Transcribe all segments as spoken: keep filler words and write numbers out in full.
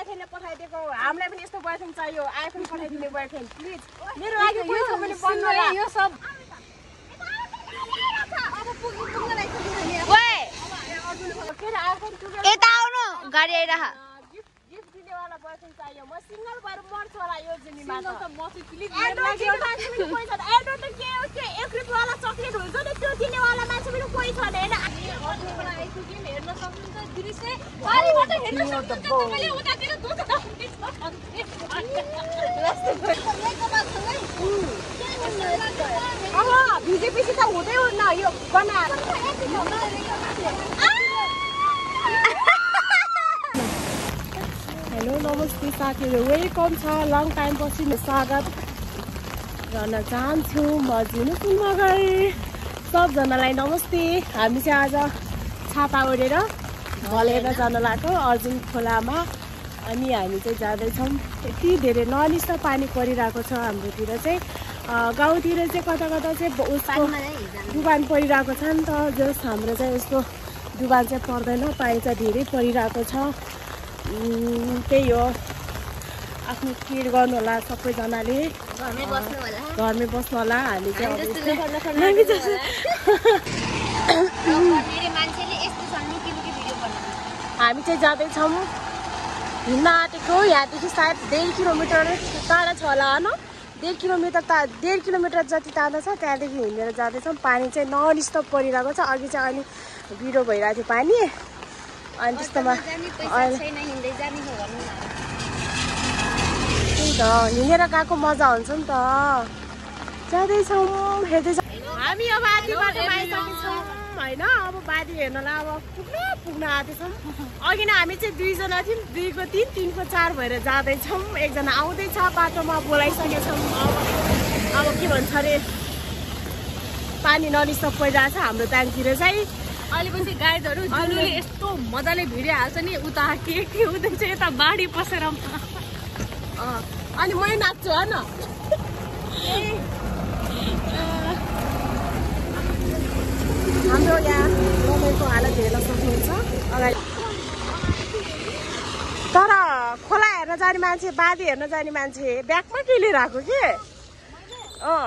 बोयफ्रेन्डले पठाइदिएको हामीलाई पनि यस्तो बोयफ्रेन्ड चाहियो आइफोन पठाइदिने बोयफ्रेन्ड प्लिज मेरो लागि कोही छ भने भन्नु होला यो सब अब पुग्नु पुग्न लाग्छ नि ओए फेरि आइफोन टुगेदर यता आउनु गाडी आइराख गिफ्ट गिफ्ट दिने वाला बोयफ्रेन्ड चाहियो म सिंगल भएर मर्छु होला यो जिन्दगीमा त म चाहिँ प्लिज मेरो लागि एउटा मान्छे पनि कोही छैन एडो त के हो के एक रुपैयाँ वाला चकलेट हुन्छ नि त्यो दिने वाला मान्छे पनि कोही छैन हैन अर्कोबाट आइसु गेम हेर्न सक्नुहुन्छ दृश्य बारीबाट हेर्न सक्नुहुन्छ तपाईले उतातिर दुध अब भिजेपछि त हुँदै हुन्न यो बना हेलो नमस्ते साथीहरू वेलकम छ लङ टाइम पछि स्वागत गर्न चाहन्छु म जिनु मगर सबजनालाई नमस्ते हामी चाहिँ आज छाता ओढेर भलेर जान लागेको अर्जुन खोलामा अनि हामी चाहिँ जाँदैछौँ यति धेरै नलिस्ता पानी परिरहेको छ हाम्रोतिर चाहिँ गाउँतिर चाहिँ कता कता चाहिँ उसको डुबान परिरहेको छ नि त जस हाम्रो चाहिँ उसको डुबान चाहिँ पर्दैन पानी चाहिँ धेरै परिरहेको छ त्यही हो आफ्नो केयर गर्नु होला सबैजनाले घरमै बस्नु होला घरमै बस्नु होला हामी चाहिँ हामी चाहिँ जाँदैछौँ हिँड्न आँटेको यहाँदेखि सायद डेढ किलोमिटर टाढा छ होला होइन डेढ किलोमिटर ता डेढ किलोमिटर जति टाढा छ त्यहाँदेखि हिँडेर जाँदैछौँ पानी चाहिँ ननस्टप परिरहेको छ अघि चाहिँ अलिक बिरो भइरहेको थियो पानी अनि त्यस्तोमा त्यही त हिँडेर गएको मजा हुन्छ नि त जाँदैछौँ हेर्दैछौँ हामी अब आधी बाटोमा आइसकेछौँ होइन अब बारी हेर्नलाई अब पुग्न पुग्न आँटेछौँ अघि नै हामी चाहिँ दुईजना थियौँ दुईको तिन तिनको चार भएर जाँदैछौँ एकजना आउँदैछ बाटोमा बोलाइसकेछौँ अब अब के भन्छ अरे पानी नलिस्टप परिरहेको छ हाम्रो ब्याङ्कतिर चाहिँ अहिले पछि गाइडहरू जुलुले यस्तो मजाले भिडियो हाल्छ नि उता के के हुँदैछ यता बाढी पसेर अनि मै नाच्छु होइन हाम्रो यहाँ रमाइलो हालत हेर्न सक्नुहुन्छ अगाडि तर खोला हेर्न जाने मान्छे बाँधी हेर्न जाने मान्छे ब्यागमा के लिएर आएको के अँ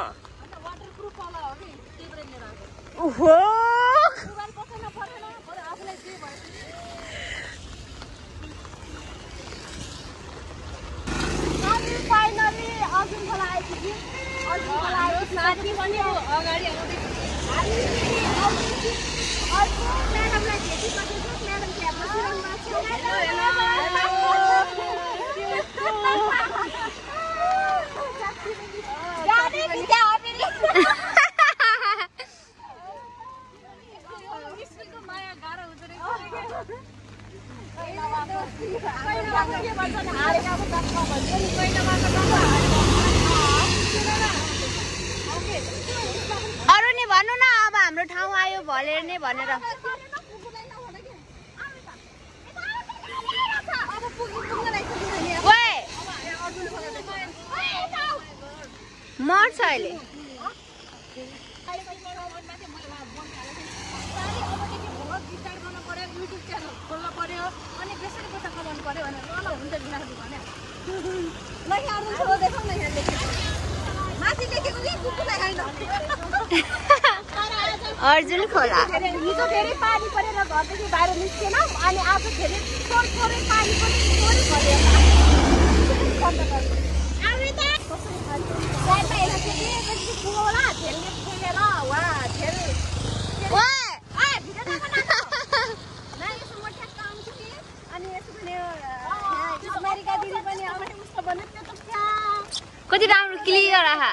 ओहो फाइनली अर्जुन खोला आइपुग्यो अर्जुन खोला आइपुग्यो साथी पनि अगाडि आउँदैछ म्याडमलाई भेटिसकेको म्याडम क्याब बसिरहनु अरु नि भन्नु न अब हाम्रो ठाउँ आयो भलेर नै भनेर मर्छ अहिले युट्युब च्यानल खोल्नु पर्यो अनि बेसरी पैसा कमाउनु पर्यो भनेर ल हुन्छ बिहारहरू भने ल यहाँ अर्जुन खोला देखाउँ न यहाँ लेखेको माथि लेखेको कि कुकुरलाई खाइन अर्जुन खोला हिजो धेरै पानी परेर घरदेखि बाहिर निस्केन अनि आज धेरै थोरै थोरै पानी पनि थोरै परेर होला झेलले खेलेर वा झेल कति राम्रो क्लियर आहा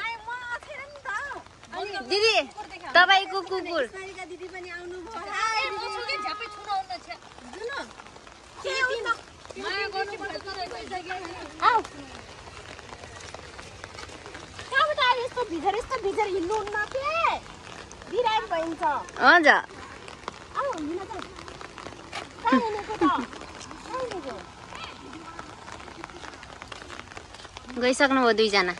दिदी तपाईको कुकुर दिदी पनि आउनु यस्तो भिजेर यस्तो भिजेर हिँड्नु हुन्न के बिराम भइन्छ हजुर आऊ हिँड्न त कहाँ हिँडेको त गइसक्नु हो दुईजना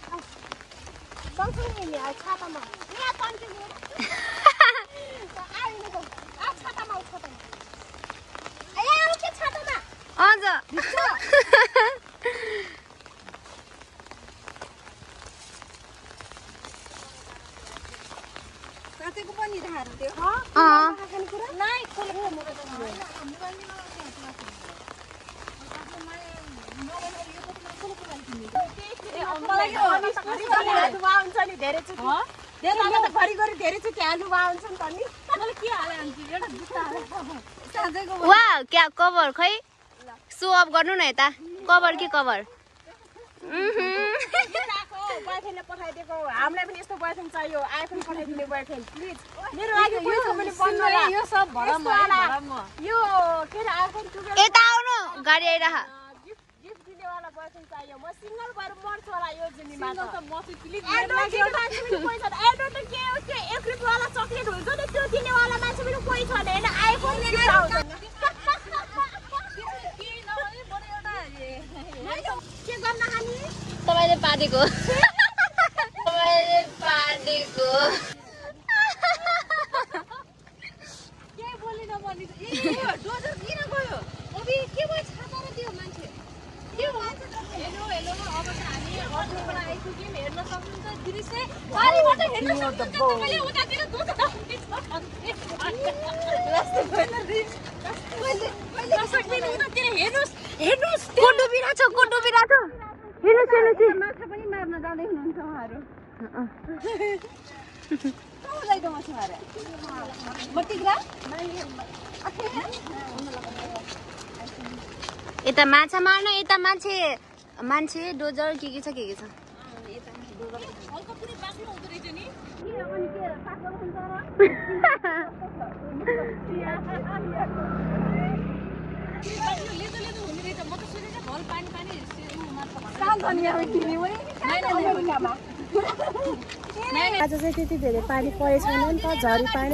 छातामा हजुर वाह क्या कभर खै सो अफ गर्नु न यता कभर के कभर बोयफ्रेन्डले पठाइदिएको हामीलाई पनि यस्तो बोयफ्रेन्ड चाहियो आइफोन पठाइदिने बोयफ्रेन्ड प्लिज मेरो लागि पैसा पनि बन्नु होला यो सब भरम यो के अरे आइफोन टुवेल्भ यता आउनु गाडी आइराख गिफ्ट गिफ्ट दिने वाला बोयफ्रेन्ड चाहियो म सिंगल भएर मर्छु होला यो जिन्दगीमा त म चाहिँ प्लिज मेरो लागि पैसा एडो त के हो के एक रुपैयाँ वाला चकलेट हुन्छ नि त्यो दिने वाला मान्छे पनि कोही छैन हैन आइफोन लिएर आउँछ के गर्न हानी तपाईले पाडेको तपाईले पाडेको के बोल्न नभनी ए डोजर किन गयो अबि के भयो छाता र त्यो मान्छे के हो हेलो हेलो अब चाहिँ हामी अर्कोबाट आइपुग्यौँ हेर्न सक्नुहुन्छ दृश्य बारीबाट हेर्न सक्नुहुन्छ तपाईले उतातिर दुध उतातिर हेर्नुस् हेर्नुस् कोटो बिरा छ कोटो बिरा छ हेर्नुस् हेर्नुस् माछा पनि मार्न जाँदै हुनुहुन्छ उहाँहरू कहाँ जाइदो माछा मारे मटिग्रा यता माछा मार्न यता मान्छे मान्छे डोजर के के छ के के छ हल्का पुरै बाक्लो हुँदो रहेछ नि अनि के साथमा हुन्छ लेदो लेदो हुने रहेछ म त सोचेको भल पानी पानी आज चाहिँ त्यति धेरै पानी परेको छैन नि त झरी पानी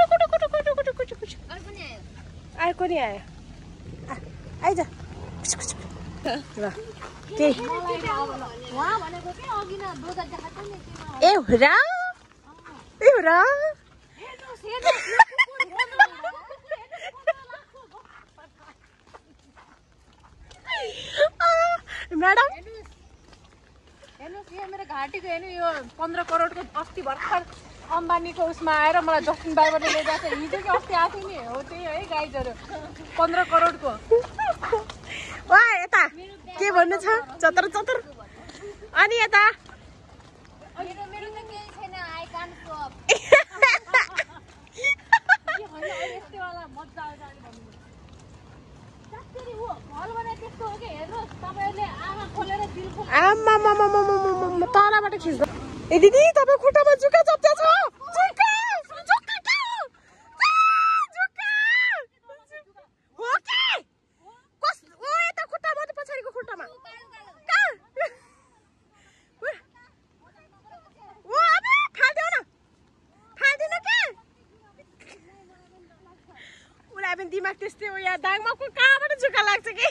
अर्को नि आयो आइज ल के ए हो र ए हो र म्याडम हेर्नुहोस् यो मेरो घाँटीको हेर्नु यो पन्ध्र करोडको अस्ति भर्खर अम्बानीको उसमा आएर मलाई जस्टिन बाइबरले ल्याइरहेको छ हिजो कि अस्ति आएको थियो नि हो त्यही है गाइजहरू पन्ध्र करोडको वा यता के भन्नु छ चतर चतर अनि यता मेरो मेरो त केही छैन आई कान स्टप के होइन यस्तोवाला मजा आउँछ अनि भन्नु साच्चै हो भल भने त्यस्तो हो कि हेर्नुहोस् तपाईँहरूले आँखा खोलेर दिल खोलेर आम्मामामामामामा तलबाट खिच्दा ए दिदी तपाईँ खुट्टामा जुका चप्चा छ जुका जुका के हो जुका हो के कस ओ यता खुट्टामा त पछाडिको खुट्टामा कहाँ ओ अब फाल्देऊ न फाल्दिन के उसलाई पनि दिमाग त्यस्तै हो यहाँ दाङमा को कहाँबाट जुका लाग्छ कि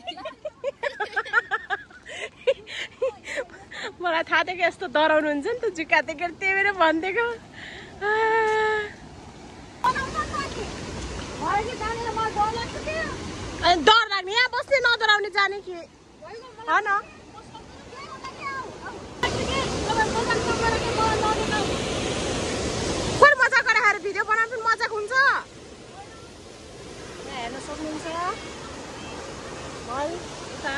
मलाई थाहा थियो कि यस्तो डराउनु हुन्छ नि त जुका देखेर त्यही भएर भनिदिएको डर लाग्ने यहाँ बस्ने नडराउने जाने कि होइन खोइ मजा गरेर भिडियो बनाउनु पनि मजाक हुन्छ हेर्न सक्नुहुन्छ यता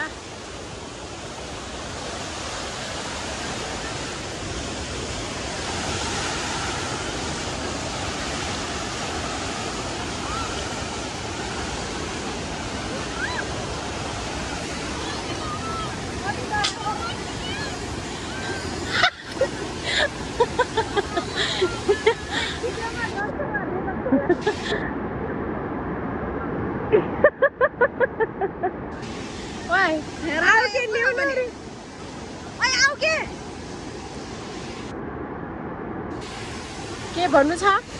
के भन्नु छ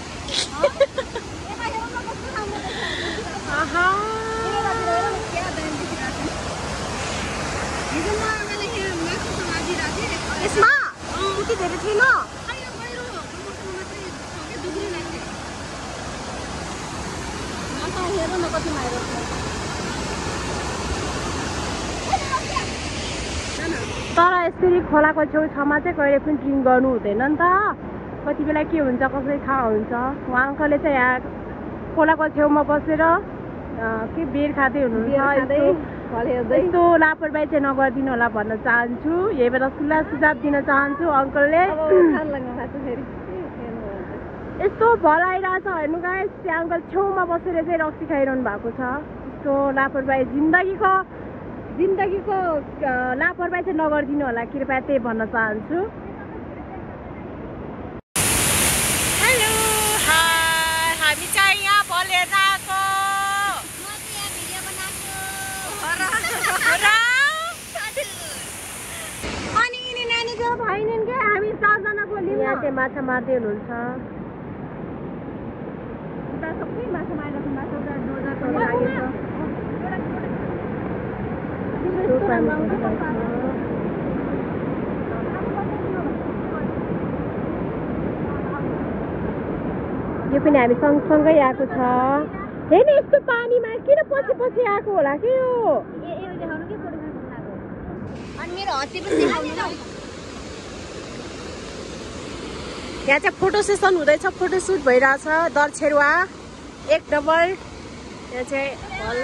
आहा यसमा त्यति धेरै थिएन हेर न कति माइरो तर यसरी खोलाको छेउछाउमा चाहिँ कहिले पनि ड्रिङ्क गर्नु हुँदैन नि त कति बेला के हुन्छ कसरी थाहा हुन्छ। उहाँ अङ्कलले चाहिँ यहाँ खोलाको छेउमा बसेर के बेर खाँदै हुनुहुन्छ। यस्तो लापरवाही चाहिँ नगरिदिनु होला भन्न चाहन्छु। यही बेला सुल्ला सुझाव दिन चाहन्छु अङ्कलले। यस्तो भलाइरहेछ हेर्नु गाइस, त्यो अङ्कल छेउमा बसेर चाहिँ रक्सी खाइरहनु भएको छ। यस्तो लापरवाही जिन्दगीको जिन्दगीको लापरवाही चाहिँ नगरिदिनु होला कृपया, त्यही भन्न चाहन्छु। हेलो हाय, हामी चाहिँ यहाँ भलेर आएको। अनि यिनी नानीको भएनन् क्या, हामी चारजनाको लियौँ। यहाँ चाहिँ माछा मार्दै हुनुहुन्छ। उता सबै माछा मारेर माछा उता डोजाको लागेको। यो पनि हामी सँगसँगै आएको छ। हेर्नु यस्तो पानीमा किन पछि पछि आएको होला कि यो। यहाँ चाहिँ फोटो सेसन हुँदैछ, फोटो सुट भइरहेछ दरछेरुवा एक नम्बर। यहाँ चाहिँ हल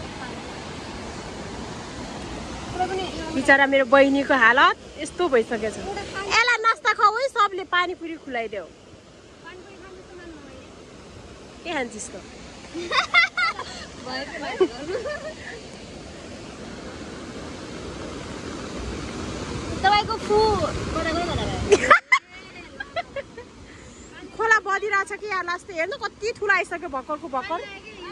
बिचरा मेरो बहिनीको हालत यस्तो भइसकेछ। यसलाई नास्ता खाऊ है, सबले पानीपुरी खुलाइदेऊ। के खान्छस् त? तपाईको फु खोला बदिरहेछ कि यहाँ लास्ट हेर्नु कति ठुलो आइसक्यो भर्खरको भर्खर।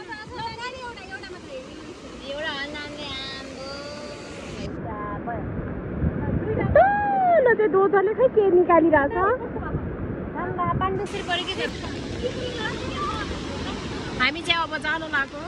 त्यो दोधरले खै के निकालिरहेछ। हामी चाहिँ अब जानु लाग्यो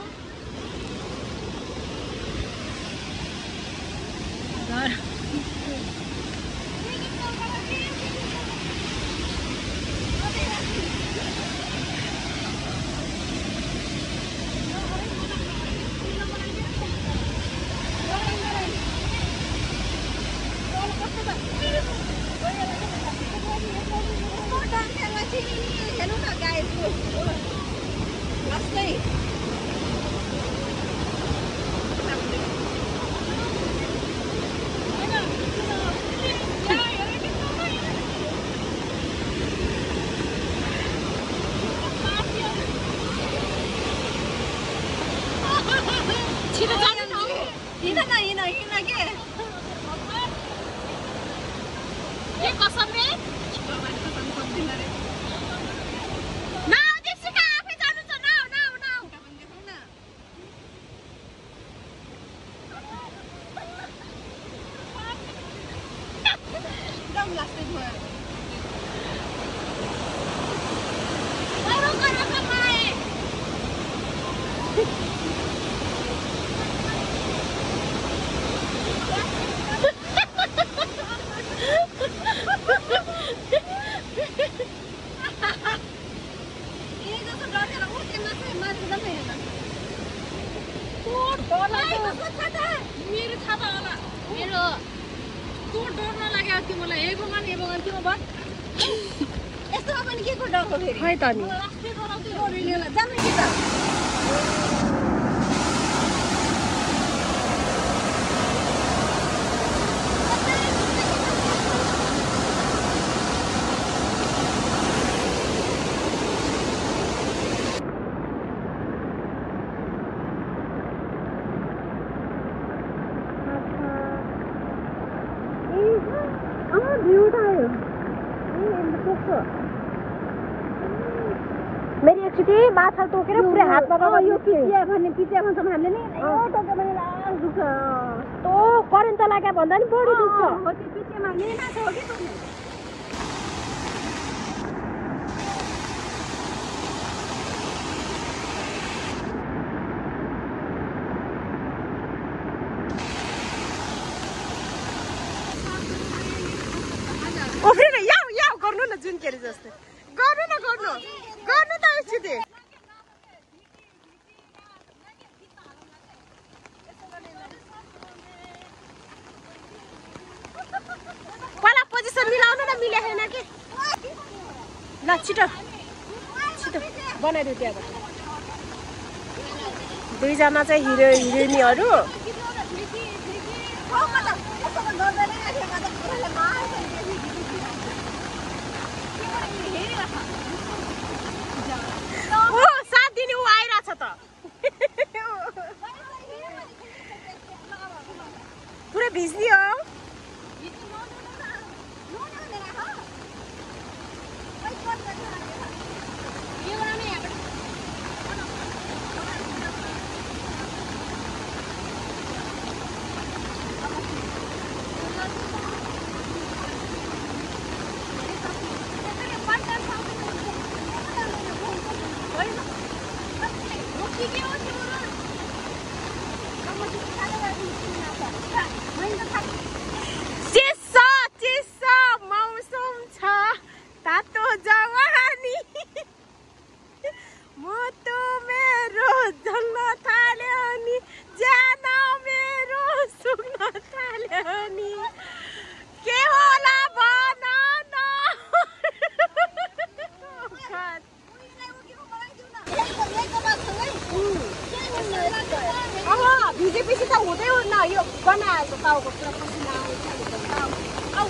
खै त नि। मेरी एकचोटि माछा टोकेर पुरै हातमा लगाएर यो पिचिया भन्ने पिचिया भन्छौँ हामीले नि। यो टोक्यो भने लास दुख्छ। तो करेन्ट लाग्यो भन्दा नि बढी दुख्छ। हो त्यो पिचियामा मेरी माछा हो कि टोक्ने। ओफ्रिन याउ याउ गर्नु न जुन केरी जस्तै गर्नु न गर्नु गर्नु त एकचोटि। पहिला पोजिसन मिलाउनु न, मिलेन कि छिटो छिटो बनाइदियो त्यहाँबाट दुईजना चाहिँ हिरो हिरोइनीहरू ओ सात दिने ऊ आइरहेछ त पुरै भिज्ने हो चिसो चिसो मौसम छ तातो जवानी मुटु मेरो जल्न थाल्यो नि ज्यान मेरो सुक्न थाल्यो नि के होला भन न अब भिजेपछि त हुँदै हुन्न यो बनाएको टाउको पुरा पसिना आउँछ आउ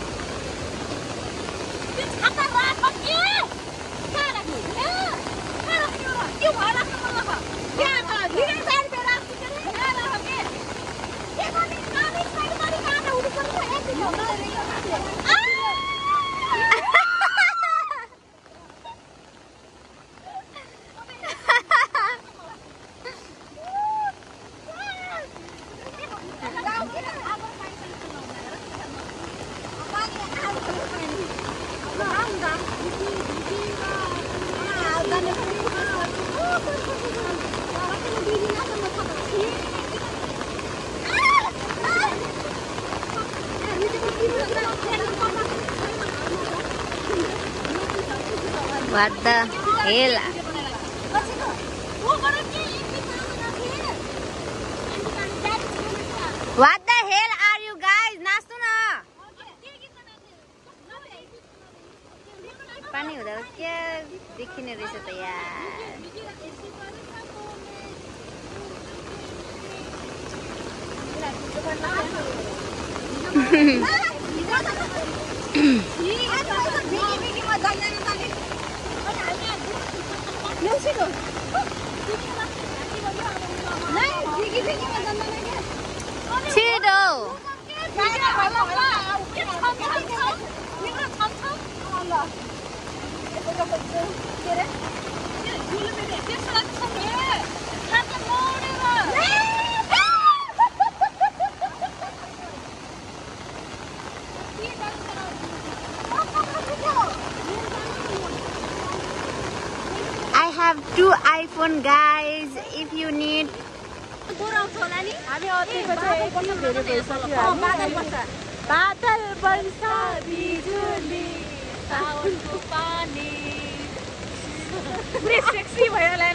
त्यो छाता राख के कहाँ राख्नु ए कहाँ राख्नु र त्यो घर राख्नु मलाई त त्यहाँ त धेरै साइड पे राख्छु के कहाँ राख के के गर्ने कामी साइड गरी काटा हुनु पर्छ एक दिन What the hell? What the hell are you guys? नाच्नु न पानी हुँदा के देखिने रहेछ त यार छिटो I have two iPhone guys if you need हामी अतिको चाहिँ एकदम धेरै भइसक्यो बादल बन्छ बादल बन्छ बिजुली साउनको पानी पुरै सेक्सी भयो ला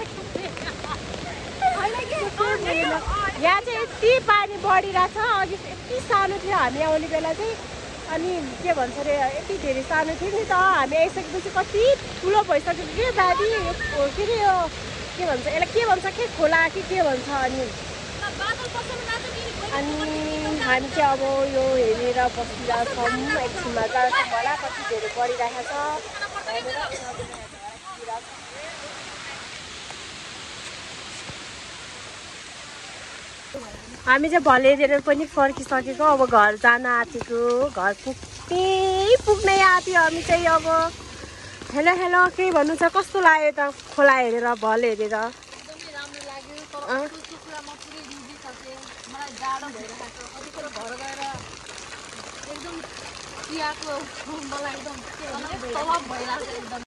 यहाँ चाहिँ यति पानी बढिरहेछ अघि यति सानो थियो हामी आउने बेला चाहिँ अनि के भन्छ अरे यति धेरै सानो थियो नि त हामी आइसकेपछि कति ठुलो भइसक्यो के दादी के अरे यो के भन्छ यसलाई के भन्छ के खोला कि के भन्छ अनि अनि हामी चाहिँ अब यो हेरेर बसिरहेछौँ एकछिनमा जान्छौँ होला कति धेरै बढिरहेको छ हामी चाहिँ भलेर पनि फर्किसकेको अब घर जान आँटेको घर पुग्ने पुग्नै आँट्यो हामी चाहिँ अब हेलो हेलो के भन्नु छ कस्तो लाग्यो त खोला हेरेर भल हेरेर जाडो भइरहेको छ कतिखेर घर गएर एकदम चियाको मलाई एकदम तलब भइरहेको छ एकदम